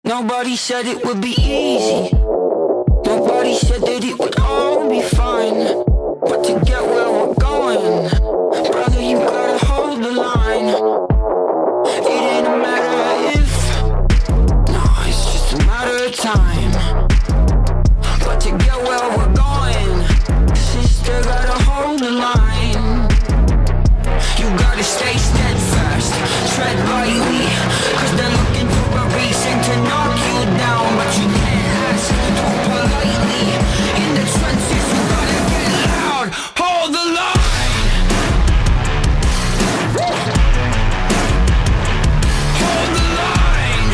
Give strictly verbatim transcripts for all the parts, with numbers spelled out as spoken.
Nobody said it would be easy. Nobody said that it would all be fine. But to get where we're going, brother, you gotta hold the line. It ain't a matter of if, no, it's just a matter of time. But to get where we're going, sister, gotta hold the line. You gotta stay steadfast, tread lightly, cause they're looking for a reason to knock you down. But you can't ask too politely. In the trenches you gotta get loud, hold the line. Hold the line.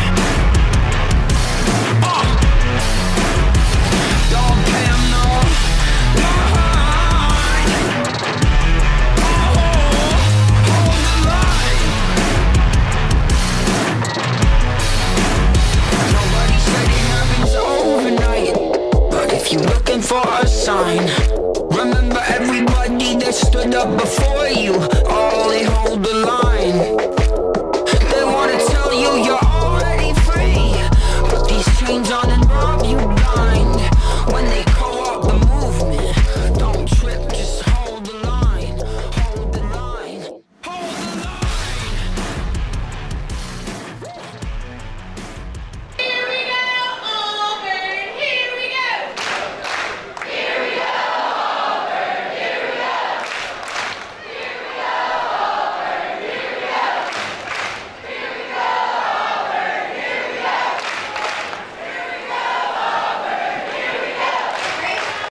uh. Don't pay 'em no mind. Oh, hold the line. Nobody said it happens overnight, but if you're looking for a sign, remember everybody that stood up before you